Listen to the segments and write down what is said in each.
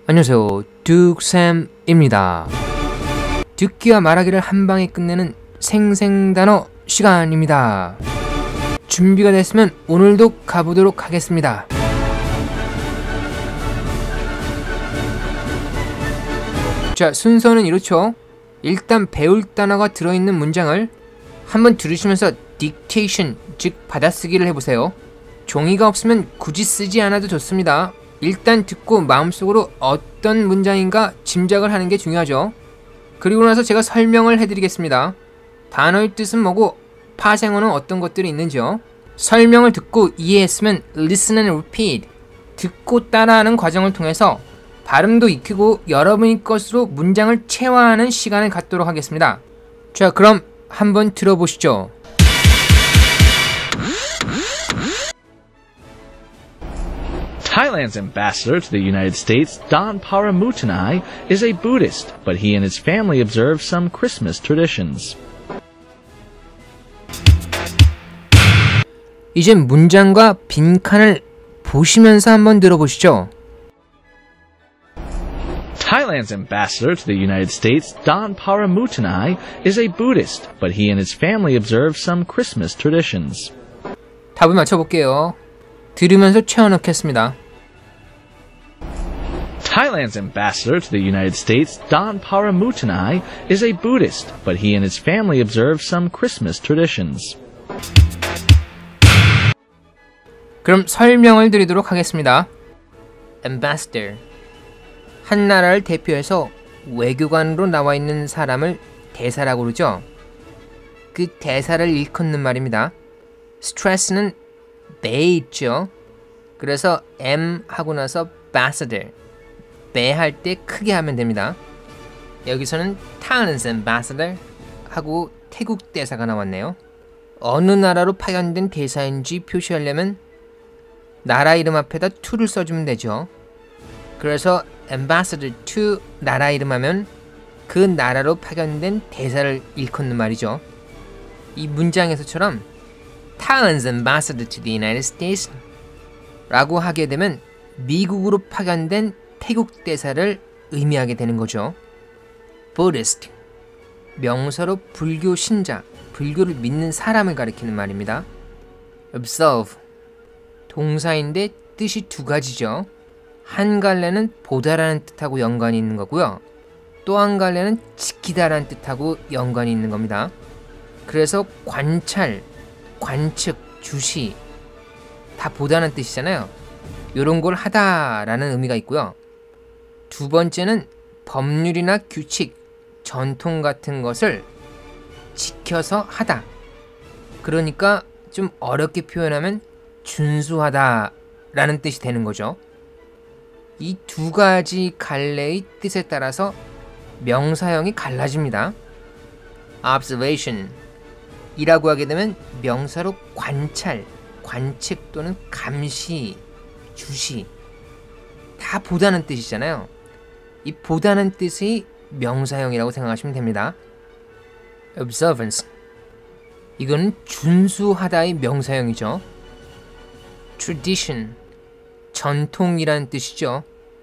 안녕하세요, 둑쌤입니다. 듣기와 말하기를 한방에 끝내는 생생단어 시간입니다. 준비가 됐으면 오늘도 가보도록 하겠습니다. 자, 순서는 이렇죠. 일단 배울 단어가 들어있는 문장을 한번 들으시면서 딕테이션, 즉 받아쓰기를 해보세요. 종이가 없으면 굳이 쓰지 않아도 좋습니다. 일단 듣고 마음속으로 어떤 문장인가 짐작을 하는 게 중요하죠. 그리고 나서 제가 설명을 해드리겠습니다. 단어의 뜻은 뭐고 파생어는 어떤 것들이 있는지요. 설명을 듣고 이해했으면 listen and repeat, 듣고 따라하는 과정을 통해서 발음도 익히고 여러분의 것으로 문장을 체화하는 시간을 갖도록 하겠습니다. 자, 그럼 한번 들어보시죠. Thailand's ambassador to the United States, Don Paramutanai, is a Buddhist, but he and his family observe some Christmas traditions. 이제 문장과 빈칸을 보시면서 한번 들어보시죠. Thailand's ambassador to the United States, Don Paramutanai, is a Buddhist, but he and his family observe some Christmas traditions. 답을 맞춰볼게요. 들으면서 채워넣겠습니다. Thailand's ambassador to the United States, Don Paramutanai, is a Buddhist, but he and his family observe some Christmas traditions. 그럼 설명을 드리도록 하겠습니다. Ambassador, 한 나라를 대표해서 외교관으로 나와 있는 사람을 대사라고 그러죠. 그 대사를 일컫는 말입니다. 스트레스는 배에 있죠. 그래서 M 하고 나서 ambassador, 배 할 때 크게 하면 됩니다. 여기서는 Thailand's ambassador 하고 태국 대사가 나왔네요. 어느 나라로 파견된 대사인지 표시하려면 나라 이름 앞에다 to를 써주면 되죠. 그래서 ambassador to 나라 이름 하면 그 나라로 파견된 대사를 일컫는 말이죠. 이 문장에서처럼 Thailand's ambassador to the United States 라고 하게 되면 미국으로 파견된 태국 대사를 의미하게 되는 거죠. Buddhist, 명사로 불교 신자, 불교를 믿는 사람을 가리키는 말입니다. Observe, 동사인데 뜻이 두 가지죠. 한 갈래는 보다라는 뜻하고 연관이 있는 거고요. 또 한 갈래는 지키다라는 뜻하고 연관이 있는 겁니다. 그래서 관찰, 관측, 주시 다 보다는 뜻이잖아요. 요런 걸 하다라는 의미가 있고요. 두 번째는 법률이나 규칙, 전통 같은 것을 지켜서 하다. 그러니까 좀 어렵게 표현하면 준수하다 라는 뜻이 되는 거죠. 이 두 가지 갈래의 뜻에 따라서 명사형이 갈라집니다. Observation 이라고 하게 되면 명사로 관찰, 관측 또는 감시, 주시 다 보다는 뜻이잖아요. 이 보다는 뜻의 명사형이라고 생각하시면 됩니다. Observance, 이거는 준수하다의 명사형이죠. Tradition, 전통이라는 뜻이죠.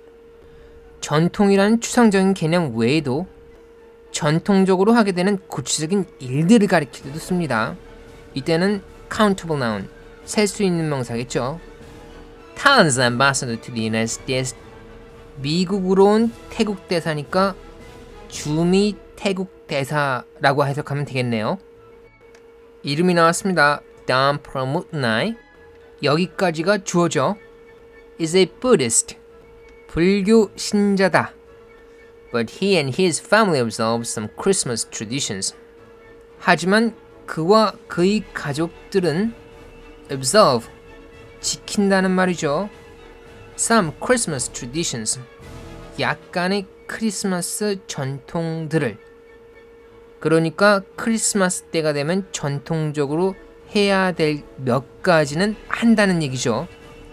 전통이라는 추상적인 개념 외에도 전통적으로 하게 되는 구체적인 일들을 가리킬 때도 씁니다. 이때는 countable noun, 셀 수 있는 명사겠죠. Thailand's ambassador to the United States, 미국으로 온 태국 대사니까 주미 태국 대사라고 해석하면 되겠네요. 이름이 나왔습니다. Don Paramutanai, 여기까지가 주어죠. is a Buddhist, 불교 신자다. But he and his family observe some Christmas traditions. 하지만 그와 그의 가족들은 observe, 지킨다는 말이죠. Some Christmas traditions, 약간의 크리스마스 전통들을. 그러니까 크리스마스 때가 되면 전통적으로 해야 될 몇 가지는 한다는 얘기죠.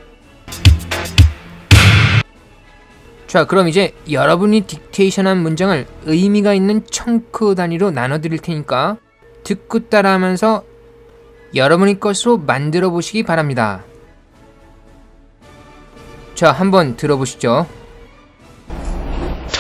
자, 그럼 이제 여러분이 딕테이션한 문장을 의미가 있는 청크 단위로 나눠드릴 테니까 듣고 따라하면서 여러분의 것으로 만들어 보시기 바랍니다. 자, 한번 들어보시죠.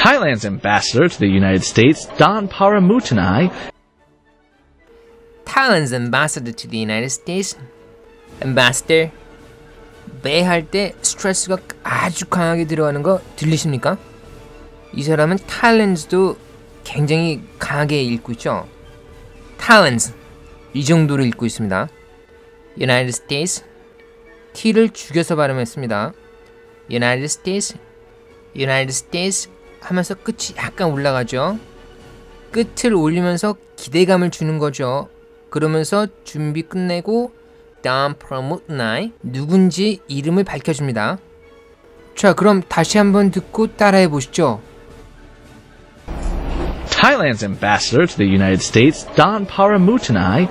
Thailand's ambassador to the United States, Don Paramutanai, Thailand's ambassador to the United States. ambassador. 배 할 때 스트레스가 아주 강하게 들어가는 거 들리십니까? 이 사람은 Thailands도 굉장히 강하게 읽고 있죠. Thailands 이 정도로 읽고 있습니다. United States T를 죽여서 발음했습니다. United States, United States 하면서 끝이 약간 올라가죠. 끝을 올리면서 기대감을 주는 거죠. 그러면서 준비 끝내고 Don Paramutanai 누군지 이름을 밝혀줍니다. 자, 그럼 다시 한번 듣고 따라해 보시죠. Thailand's ambassador to the United States, Don Paramutanai,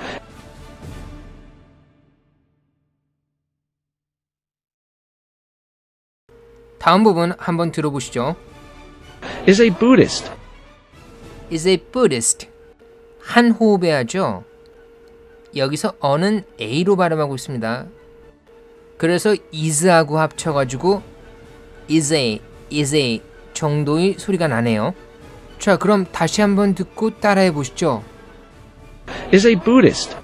다음 부분 한번 들어보시죠. is a Buddhist. is a Buddhist. 한 호흡에 하죠. 여기서 어는 A로 발음하고 있습니다. 그래서 is하고 합쳐가지고 is a 정도의 소리가 나네요. 자, 그럼 다시 한번 듣고 따라해 보시죠. is a Buddhist,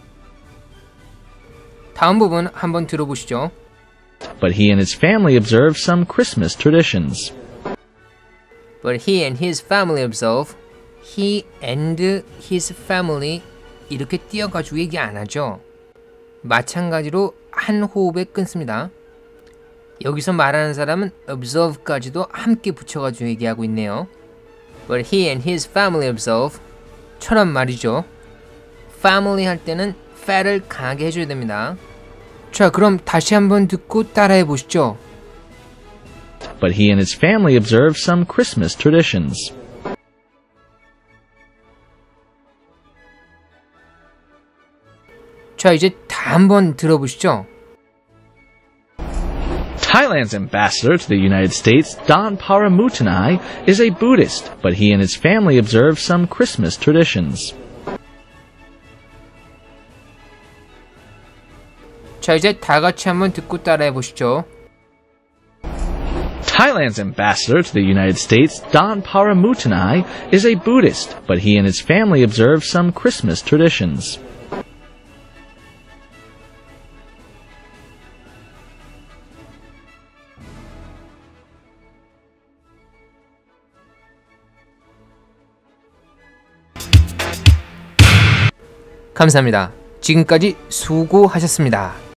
다음 부분 한번 들어보시죠. but he and his family observe some Christmas traditions. But he and his family observe. He and his family 이렇게 띄어가지고 얘기 안 하죠. 마찬가지로 한 호흡에 끊습니다. 여기서 말하는 사람은 observe까지도 함께 붙여가지고 얘기하고 있네요. But he and his family observe 처럼 말이죠. family 할 때는 fa를 강하게 해줘야 됩니다. 자, 그럼 다시 한번 듣고 따라해 보시죠. But he and his family observe some Christmas traditions. 자, 이제 다 한번 들어보시죠. Thailand's ambassador to the United States, Don Paramutanai, is a Buddhist, but he and his family observe some Christmas traditions. 자, 이제 다 같이 한번 듣고 따라해 보시죠. Thailand's ambassador to the United States, Don Paramutanai, is a Buddhist, but he and his family observe some Christmas traditions. 감사합니다. 지금까지 수고하셨습니다.